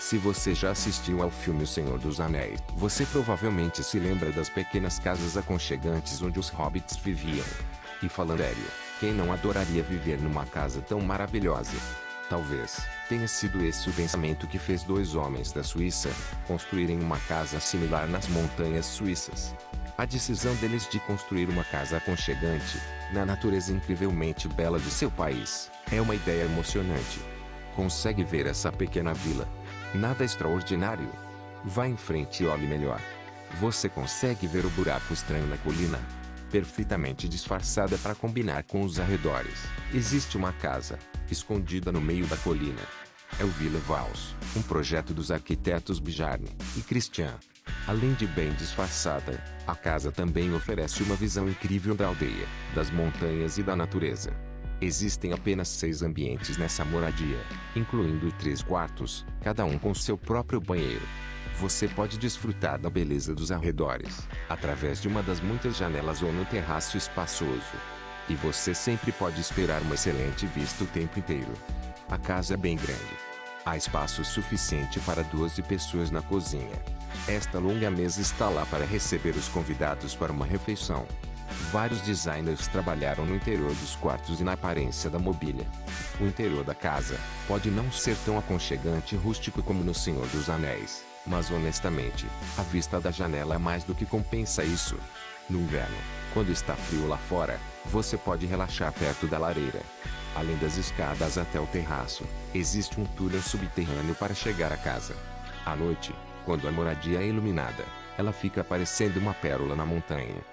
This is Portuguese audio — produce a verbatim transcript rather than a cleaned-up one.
Se você já assistiu ao filme O Senhor dos Anéis, você provavelmente se lembra das pequenas casas aconchegantes onde os hobbits viviam. E falando sério, quem não adoraria viver numa casa tão maravilhosa? Talvez tenha sido esse o pensamento que fez dois homens da Suíça construírem uma casa similar nas montanhas suíças. A decisão deles de construir uma casa aconchegante, na natureza incrivelmente bela de seu país, é uma ideia emocionante. Consegue ver essa pequena vila? Nada extraordinário? Vá em frente e olhe melhor. Você consegue ver o buraco estranho na colina? Perfeitamente disfarçada para combinar com os arredores, existe uma casa, escondida no meio da colina. É o Villa Vals, um projeto dos arquitetos Bjarne e Christian. Além de bem disfarçada, a casa também oferece uma visão incrível da aldeia, das montanhas e da natureza. Existem apenas seis ambientes nessa moradia, incluindo três quartos, cada um com seu próprio banheiro. Você pode desfrutar da beleza dos arredores, através de uma das muitas janelas ou no terraço espaçoso. E você sempre pode esperar uma excelente vista o tempo inteiro. A casa é bem grande. Há espaço suficiente para doze pessoas na cozinha. Esta longa mesa está lá para receber os convidados para uma refeição. Vários designers trabalharam no interior dos quartos e na aparência da mobília. O interior da casa pode não ser tão aconchegante e rústico como no Senhor dos Anéis, mas honestamente, a vista da janela mais do que compensa isso. No inverno, quando está frio lá fora, você pode relaxar perto da lareira. Além das escadas até o terraço, existe um túnel subterrâneo para chegar à casa. À noite, quando a moradia é iluminada, ela fica parecendo uma pérola na montanha.